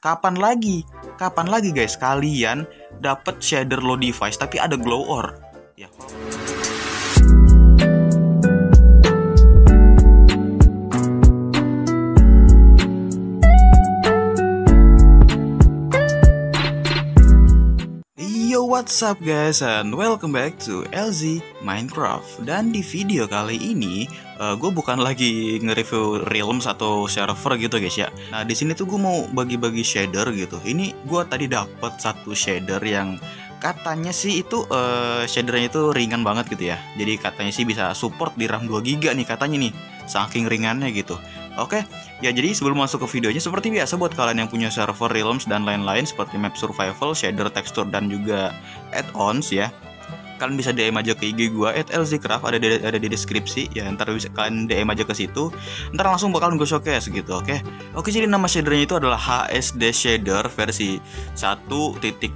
Kapan lagi? Kapan lagi guys kalian dapat shader low device tapi ada glow ore? Ya. Yo, what's up guys, and welcome back to LZ Minecraft. Dan di video kali ini gue bukan lagi nge-review realms atau server gitu guys ya. Nah di sini tuh gue mau bagi-bagi shader gitu. Ini gue tadi dapat satu shader yang katanya sih itu shadernya itu ringan banget gitu ya. Jadi katanya sih bisa support di RAM 2 GB nih katanya nih, saking ringannya gitu. Oke, ya jadi sebelum masuk ke videonya, seperti biasa buat kalian yang punya server realms dan lain-lain seperti map survival, shader, tekstur, dan juga add-ons ya, kalian bisa DM aja ke IG gua @lzcraft, ada di deskripsi ya. Ntar bisa kalian DM aja ke situ, ntar langsung bakalan gue showcase gitu. Oke, jadi nama shadernya itu adalah HSD shader versi 1.2.5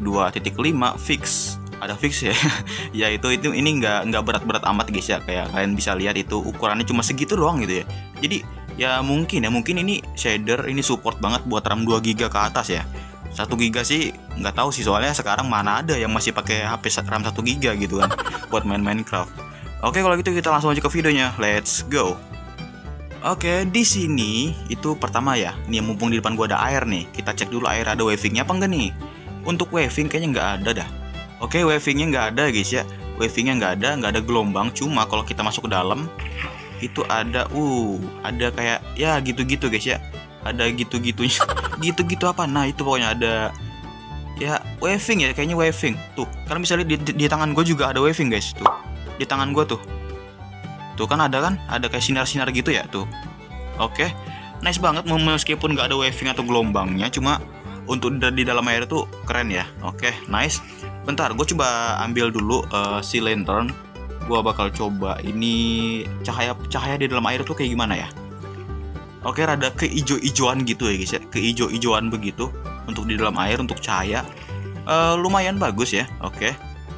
fix. Ada fix ya. Ya itu ini nggak berat-berat amat guys ya, kayak kalian bisa lihat itu ukurannya cuma segitu doang gitu ya. Jadi ya mungkin ini shader ini support banget buat RAM 2 GB ke atas ya. 1 GB sih nggak tahu sih, soalnya sekarang mana ada yang masih pakai HP RAM 1 GB gitu kan buat main Minecraft. Oke, kalau gitu kita langsung aja ke videonya. Let's go. Oke, di sini itu pertama ya. Nih mumpung di depan gua ada air nih, kita cek dulu air ada wavingnya apa enggak nih. Untuk waving kayaknya nggak ada dah. Oke, wavingnya nggak ada guys ya. Wavingnya nggak ada gelombang. Cuma kalau kita masuk ke dalam itu ada kayak ya gitu-gitu guys ya. Ada gitu-gitunya. Gitu-gitu apa? Nah, itu pokoknya ada ya waving ya, kayaknya waving. Tuh, kalian bisa lihat di tangan gue juga ada waving guys. Tuh. Di tangan gue tuh. Tuh kan ada kayak sinar-sinar gitu ya tuh. Oke. Nice banget meskipun nggak ada waving atau gelombangnya, cuma untuk di dalam air tuh keren ya. Oke, nice. Bentar, gue coba ambil dulu si lantern. Gue bakal coba ini cahaya di dalam air tuh kayak gimana ya. Oke, rada keijo-ijoan gitu ya guys ya. Keijo-ijoan begitu untuk di dalam air, untuk cahaya lumayan bagus ya. Oke.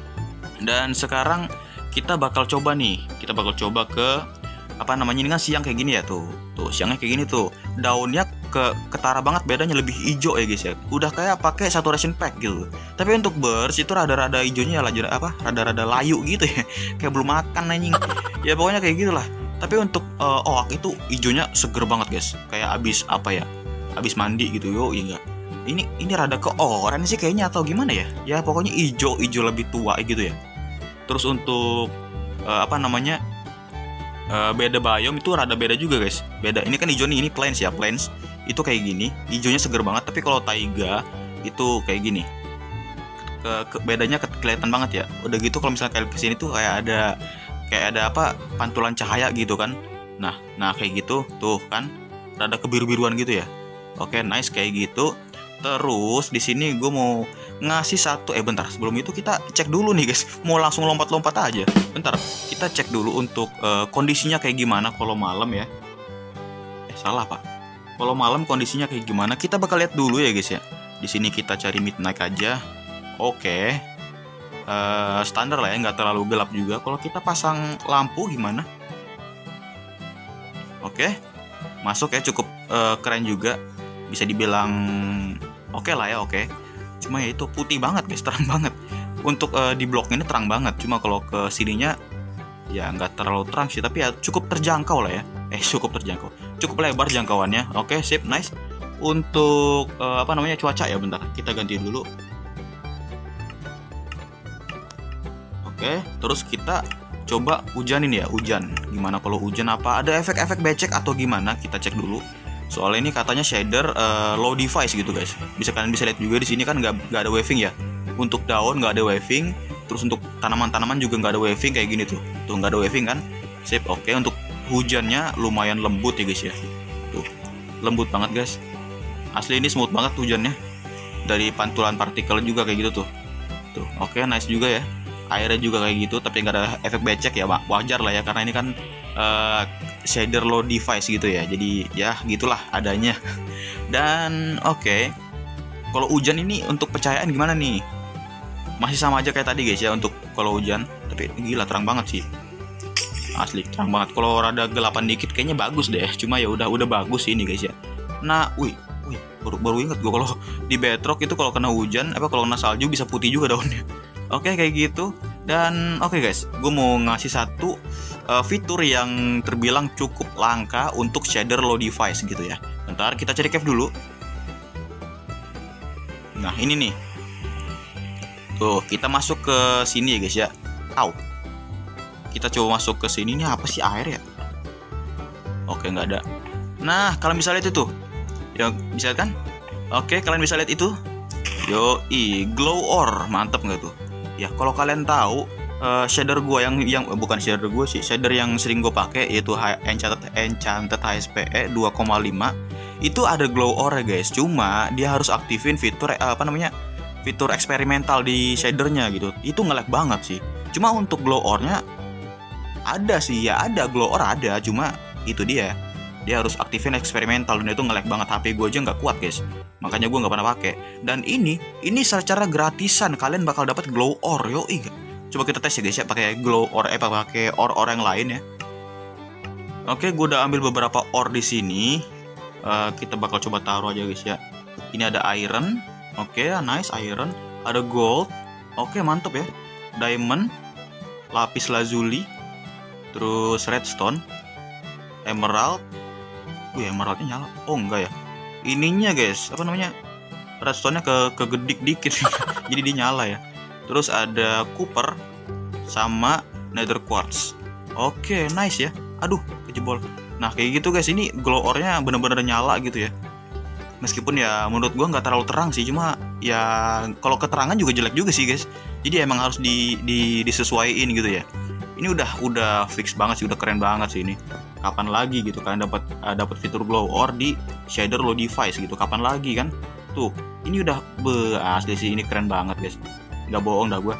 Dan sekarang kita bakal coba nih. Kita bakal coba ke apa namanya, ini kan siang kayak gini ya tuh. Tuh, siangnya kayak gini tuh. Daunnya ketara banget, bedanya lebih hijau ya guys ya. Udah kayak pakai saturation pack gitu. Tapi untuk burst itu rada-rada hijaunya rada-rada layu gitu ya. Kayak belum makan anjing. Ya pokoknya kayak gitulah. Tapi untuk oak itu hijaunya seger banget guys. Kayak abis abis mandi gitu yo, ya enggak. Ini rada ke oranye sih kayaknya atau gimana ya? Ya pokoknya hijau lebih tua gitu ya. Terus untuk beda biome itu rada beda juga guys. Beda. Ini kan hijau nih, ini plains ya, plains. Itu kayak gini, hijaunya seger banget. Tapi kalau taiga itu kayak gini. Bedanya kelihatan banget ya. Udah gitu kalau misalnya kalian kesini tuh kayak ada pantulan cahaya gitu kan. Nah kayak gitu tuh kan, rada kebiru-biruan gitu ya. Oke, nice kayak gitu. Terus di sini gue mau ngasih satu bentar, sebelum itu kita cek dulu nih guys. Mau langsung lompat-lompat aja. Bentar, kita cek dulu untuk kondisinya kayak gimana kalau malam ya. Salah pak. Kalau malam kondisinya kayak gimana? Kita bakal lihat dulu ya guys ya. Di sini kita cari midnight aja. Oke. Standar lah ya, nggak terlalu gelap juga. Kalau kita pasang lampu gimana? Oke. Masuk ya, cukup keren juga. Bisa dibilang oke lah ya, oke. Cuma ya itu putih banget guys, terang banget. Untuk di bloknya ini terang banget. Cuma kalau ke sininya ya nggak terlalu terang sih, tapi ya cukup terjangkau lah ya. Cukup terjangkau. Cukup lebar jangkauannya. Oke, sip, nice. Untuk cuaca ya, bentar. Kita ganti dulu. Oke, terus kita coba hujanin ya, hujan. Gimana kalau hujan, apa ada efek-efek becek atau gimana? Kita cek dulu. Soalnya ini katanya shader low device gitu guys. Kalian bisa lihat juga di sini kan nggak ada waving ya. Untuk daun nggak ada waving. Terus untuk tanaman-tanaman juga nggak ada waving kayak gini tuh. Tuh nggak ada waving kan? Sip, oke. Untuk hujannya lumayan lembut ya guys ya. Tuh, lembut banget guys. Asli ini smooth banget hujannya. Dari pantulan partikel juga kayak gitu tuh. Tuh, oke, nice juga ya. Airnya juga kayak gitu, tapi nggak ada efek becek ya, wajar lah ya, karena ini kan shader low device gitu ya. Jadi ya gitulah adanya. Dan oke. Kalau hujan ini untuk pencahayaan gimana nih? Masih sama aja kayak tadi guys ya untuk kalau hujan, tapi gila terang banget sih. Asli terang banget. Kalau rada gelapan dikit kayaknya bagus deh. Cuma ya udah bagus sih ini guys ya. Nah, Baru inget gue kalau di Bedrock itu kalau kena hujan kalau kena salju bisa putih juga daunnya. Oke, kayak gitu. Dan oke guys, gue mau ngasih satu fitur yang terbilang cukup langka untuk shader low device gitu ya. Bentar, kita cari cave dulu. Nah, ini nih. Tuh, kita masuk ke sini ya guys ya. Kita coba masuk ke sini. Ini apa sih, air ya? Oke, nggak ada. Nah, kalian bisa lihat itu. Ya, bisa lihat kan? Oke, kalian bisa lihat itu. Yoi, glow ore, mantep nggak tuh? Ya, kalau kalian tahu shader gue yang bukan shader gue sih, shader yang sering gue pakai yaitu Enchanted HSPE 2,5 itu ada glow ore guys. Cuma dia harus aktifin fitur fitur eksperimental di shadernya gitu. Itu nge-lag banget sih. Cuma untuk glow ore-nya ada sih, ya ada glow ore ada, cuma itu dia harus aktifin eksperimental dan itu nge-lag banget. HP gue aja nggak kuat guys, makanya gue nggak pernah pakai. Dan ini secara gratisan kalian bakal dapat glow ore. Yoi, coba kita tes ya guys ya, pakai glow ore pakai ore yang lain ya. Oke, gue udah ambil beberapa ore di sini. Kita bakal coba taruh aja guys ya. Ini ada iron. Oke, nice iron. Ada gold. Oke, mantep ya. Diamond, lapis lazuli, terus redstone, emerald. Emeraldnya nyala. Oh enggak ya. Ininya guys, redstone-nya kegedik dikit. Jadi dia nyala ya. Terus ada copper sama nether quartz. Oke, nice ya. Aduh, kejebol. Nah, kayak gitu guys. Ini glow ore-nya bener-bener nyala gitu ya. Meskipun ya menurut gua nggak terlalu terang sih, cuma ya kalau keterangan juga jelek juga sih guys. Jadi emang harus disesuaiin gitu ya. Ini udah fix banget sih, udah keren banget sih ini. Kapan lagi gitu kalian dapat fitur glow ore di shader low device gitu? Kapan lagi kan? Tuh, ini udah asli sih, ini keren banget guys. Nggak bohong dah gue.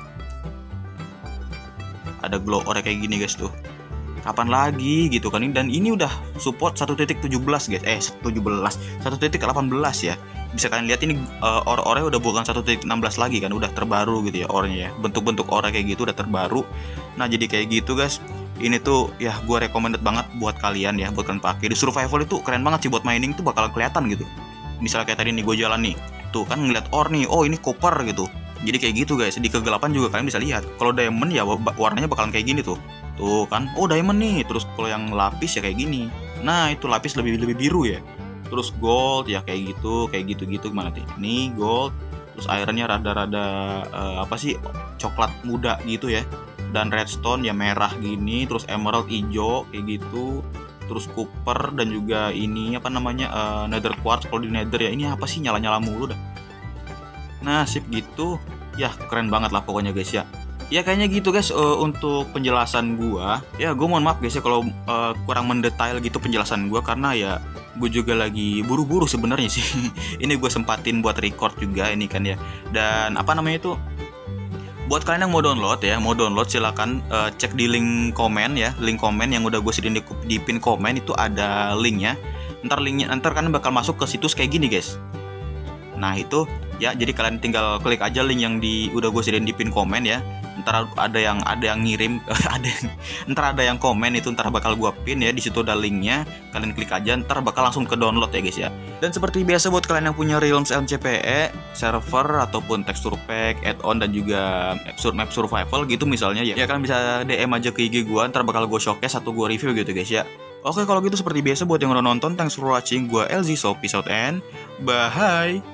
Ada glow ore kayak gini guys tuh. Kapan lagi gitu kan? Dan ini udah support 1.17 guys. 1.18 ya. Bisa kalian lihat ini ore udah bukan 1.16 lagi kan, udah terbaru gitu ya ore-nya ya. Bentuk-bentuk ore kayak gitu udah terbaru. Nah, jadi kayak gitu guys. Ini tuh ya gue recommended banget buat kalian ya, buat kalian pakai. Di survival itu keren banget sih, buat mining tuh bakal kelihatan gitu. Misalnya kayak tadi nih gue jalan nih. Tuh kan ngeliat ore nih, oh ini copper gitu. Jadi kayak gitu guys, di kegelapan juga kalian bisa lihat. Kalau diamond ya warnanya bakalan kayak gini tuh. Tuh kan, oh diamond nih. Terus kalau yang lapis ya kayak gini. Nah, itu lapis lebih biru ya. Terus gold ya kayak gitu gimana sih? Ini gold, terus ironnya rada-rada coklat muda gitu ya. Dan redstone ya merah gini, terus emerald hijau kayak gitu. Terus copper dan juga ini nether quartz. Kalau di nether ya ini apa sih, nyala-nyala mulu dah. Nah, sip gitu. Ya keren banget lah pokoknya guys ya. Ya kayaknya gitu guys untuk penjelasan gua. Ya gue mohon maaf guys ya kalau kurang mendetail gitu penjelasan gua, karena ya gue juga lagi buru-buru sebenarnya sih. Ini gue sempatin buat record juga ini kan ya. Dan buat kalian yang mau download silakan cek di link komen ya, link komen yang udah gue sediain di pin komen itu ada linknya. Ntar kalian bakal masuk ke situs kayak gini guys. Nah itu ya, jadi kalian tinggal klik aja link yang udah gue sediain di pin komen ya. Ntar ada yang ngirim, ntar ada yang komen itu, ntar bakal gue pin ya, di situ ada linknya. Kalian klik aja, ntar bakal langsung ke download ya guys ya. Dan seperti biasa buat kalian yang punya Realms LCPE server ataupun texture pack, add-on dan juga map survival gitu misalnya ya, kalian bisa DM aja ke IG gue, ntar bakal gue showcase atau gue review gitu guys ya. Oke, kalau gitu seperti biasa buat yang udah nonton, thanks for watching. Gue LZ, so peace out and bye.